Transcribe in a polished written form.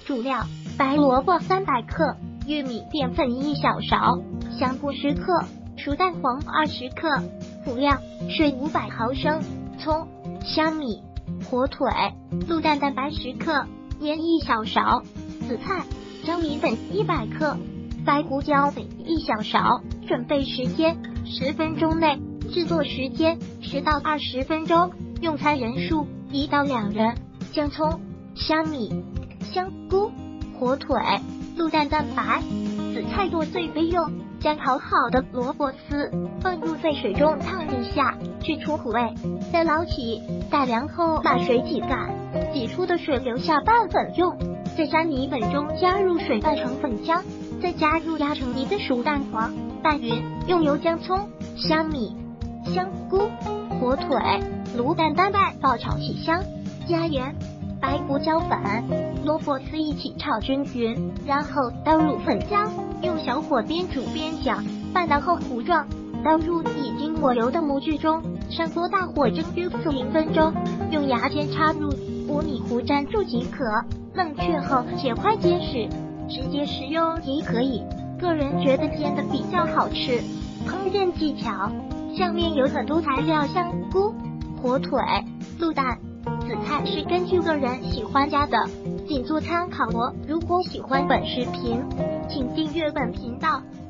主料：白萝卜300克，玉米淀粉1小勺，香菇10克，熟蛋黄20克。辅料：水500毫升，葱、香米、火腿、鹿蛋蛋白10克，盐1小勺，紫菜、蒸米粉100克，白胡椒粉1小勺。准备时间10分钟内，制作时间10到20分钟，用餐人数1到2人。姜葱、香米、香菇、火腿、鹿蛋蛋白、紫菜剁碎备用。将烤好的萝卜丝放入沸水中烫一下，去除苦味，再捞起，待凉后把水挤干，挤出的水留下拌粉用。在粘米粉中加入水拌成粉浆，再加入压成泥的熟蛋黄，拌匀，用油将葱、香米、香菇、火腿、鹿蛋蛋白爆炒起香，加盐、白胡椒粉、萝卜丝一起炒均匀，然后倒入粉浆，用小火边煮边搅，拌到厚糊状，倒入已经抹油的模具中，上多大火蒸约40分钟，用牙签插入5米糊粘住即可。冷却后切块结实，直接食用也可以，个人觉得煎的比较好吃。烹饪技巧：下面有很多材料，香菇、火腿、鹿蛋、紫菜是根据个人喜欢加的，仅做参考哦。如果喜欢本视频，请订阅本频道，